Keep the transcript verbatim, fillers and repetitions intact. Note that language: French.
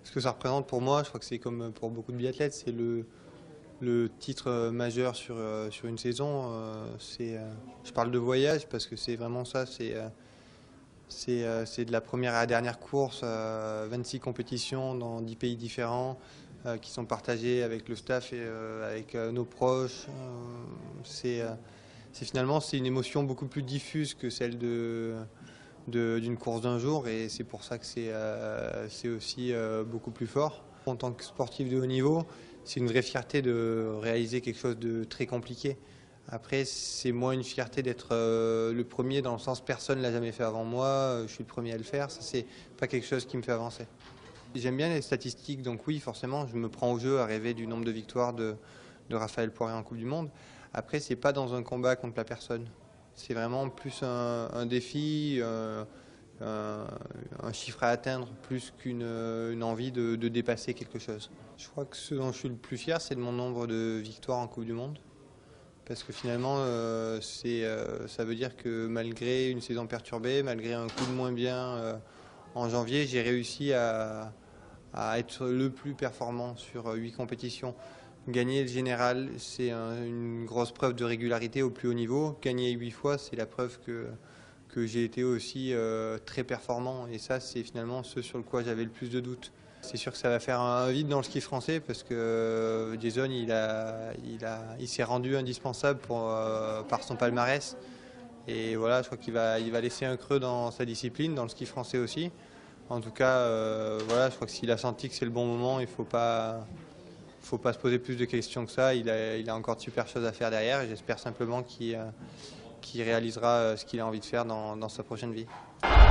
Ce que ça représente pour moi, je crois que c'est comme pour beaucoup de biathlètes, c'est le, le titre majeur sur, sur une saison. C'est, je parle de voyage parce que c'est vraiment ça, c'est, c'est, c'est de la première à la dernière course, vingt-six compétitions dans dix pays différents qui sont partagées avec le staff et avec nos proches. C'est, c'est finalement c'est une émotion beaucoup plus diffuse que celle de d'une course d'un jour, et c'est pour ça que c'est euh, aussi euh, beaucoup plus fort. En tant que sportif de haut niveau, c'est une vraie fierté de réaliser quelque chose de très compliqué. Après, c'est moins une fierté d'être euh, le premier, dans le sens personne ne l'a jamais fait avant moi, je suis le premier à le faire. Ça, c'est pas quelque chose qui me fait avancer. J'aime bien les statistiques, donc oui, forcément, je me prends au jeu à rêver du nombre de victoires de, de Raphaël Poiré en Coupe du Monde. Après, c'est pas dans un combat contre la personne. C'est vraiment plus un, un défi, euh, un, un chiffre à atteindre, plus qu'une une envie de, de dépasser quelque chose. Je crois que ce dont je suis le plus fier, c'est de mon nombre de victoires en Coupe du Monde. Parce que finalement, euh, c'est, euh, ça veut dire que malgré une saison perturbée, malgré un coup de moins bien euh, en janvier, j'ai réussi à, à être le plus performant sur huit compétitions. Gagner le général, c'est un, une grosse preuve de régularité au plus haut niveau. Gagner huit fois, c'est la preuve que, que j'ai été aussi euh, très performant. Et ça, c'est finalement ce sur le quoi j'avais le plus de doutes. C'est sûr que ça va faire un vide dans le ski français parce que euh, Jason, il, a, il, a, il s'est rendu indispensable pour, euh, par son palmarès. Et voilà, je crois qu'il va, il va laisser un creux dans sa discipline, dans le ski français aussi. En tout cas, euh, voilà, je crois que s'il a senti que c'est le bon moment, il ne faut pas... Il ne faut pas se poser plus de questions que ça, il a, il a encore de super choses à faire derrière, et j'espère simplement qu'il euh, qu'il réalisera ce qu'il a envie de faire dans, dans sa prochaine vie.